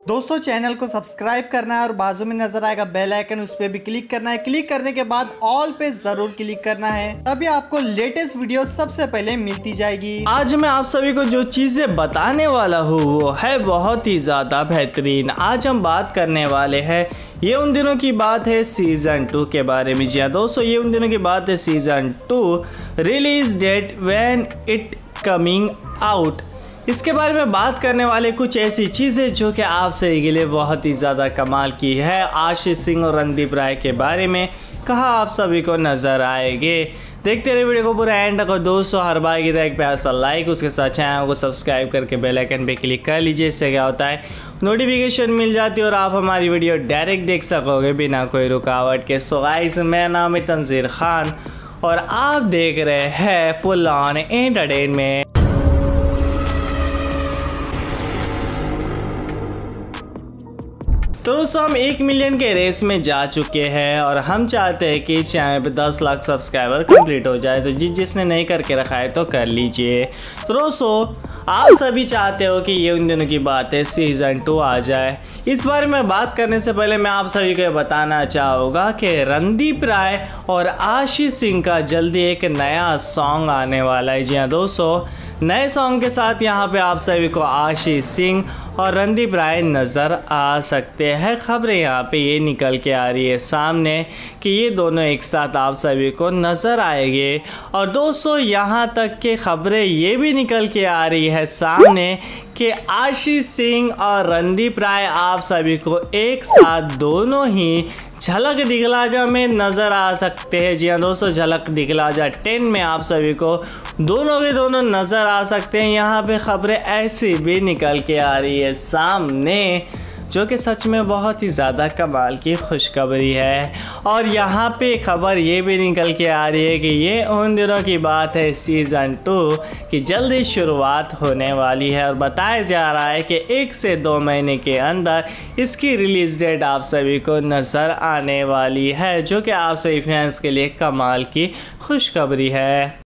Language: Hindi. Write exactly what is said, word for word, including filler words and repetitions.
दोस्तों चैनल को सब्सक्राइब करना है और बाजू में नजर आएगा बेल आइकन, उस पर भी क्लिक करना है। क्लिक करने के बाद ऑल पे जरूर क्लिक करना है, तभी आपको लेटेस्ट वीडियो सबसे पहले मिलती जाएगी। आज मैं आप सभी को जो चीजें बताने वाला हूँ वो है बहुत ही ज्यादा बेहतरीन। आज हम बात करने वाले हैं, ये उन दिनों की बात है सीजन टू के बारे में। जी हाँ दोस्तों, ये उन दिनों की बात है season two release date when it coming out. इसके बारे में बात करने वाले कुछ ऐसी चीज़ें जो कि आप सभी के लिए बहुत ही ज़्यादा कमाल की है। आशीष सिंह और रणदीप राय के बारे में कहा आप सभी को नज़र आएंगे। देखते रहे वीडियो को पूरा एंड तक। दोस्तों हर बार की तरह एक प्यारा सा लाइक, उसके साथ चैनल को सब्सक्राइब करके बेल आइकन पे क्लिक कर लीजिए। इससे क्या होता है नोटिफिकेशन मिल जाती है और आप हमारी वीडियो डायरेक्ट देख सकोगे बिना कोई रुकावट के। सो गाइस, मेरा नाम है तंजीर खान और आप देख रहे हैं फुल ऑन एंटरटेनमेंट। तो दोस्तों हम एक मिलियन के रेस में जा चुके हैं और हम चाहते हैं कि चैनल पे दस लाख सब्सक्राइबर कंप्लीट हो जाए। तो जिस जिसने नहीं करके रखा है तो कर लीजिए। तो दोस्तों आप सभी चाहते हो कि ये उन दिनों की बात है सीज़न टू आ जाए। इस बारे में बात करने से पहले मैं आप सभी को बताना चाहूँगा कि रणदीप राय और आशीष सिंह का जल्दी एक नया सॉन्ग आने वाला है। जी हाँ दोस्तों, नए सॉन्ग के साथ यहाँ पे आप सभी को आशीष सिंह और रणदीप राय नज़र आ सकते हैं। खबरें यहाँ पे ये निकल के आ रही है सामने कि ये दोनों एक साथ आप सभी को नज़र आएंगे। और दोस्तों यहाँ तक के खबरें ये भी निकल के आ रही है सामने कि आशीष सिंह और रणदीप राय आप सभी को एक साथ दोनों ही झलक दिखलाजा में नज़र आ सकते हैं। जी हाँ दोस्तों, झलक दिखलाजा टेन में आप सभी को दोनों के दोनों नज़र आ सकते हैं। यहाँ पे खबरें ऐसी भी निकल के आ रही है सामने जो कि सच में बहुत ही ज़्यादा कमाल की खुशखबरी है। और यहाँ पे खबर ये भी निकल के आ रही है कि ये उन दिनों की बात है सीज़न टू की जल्दी शुरुआत होने वाली है और बताया जा रहा है कि एक से दो महीने के अंदर इसकी रिलीज़ डेट आप सभी को नज़र आने वाली है, जो कि आप सभी फैंस के लिए कमाल की खुशखबरी है।